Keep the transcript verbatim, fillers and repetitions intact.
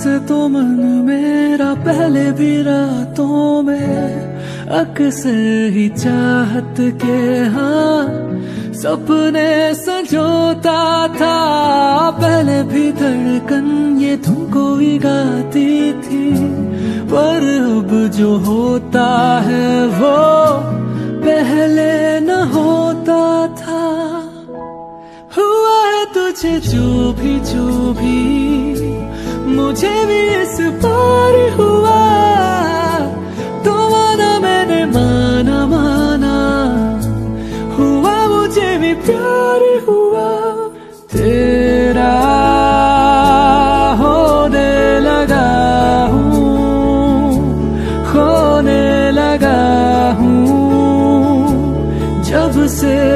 से तो मन मेरा पहले भी रातों में अक्सर ही चाहत के हाँ सपने संजोता था। पहले भी धड़कन ये तुमको ही गाती थी, पर अब जो होता है वो पहले न होता था। हुआ है तुझे जो भी जो भी मुझे भी इस बार हुआ, तो माना मैंने माना माना, हुआ मुझे भी प्यार हुआ। तेरा होने लगा हूँ, खोने लगा हूँ, जब से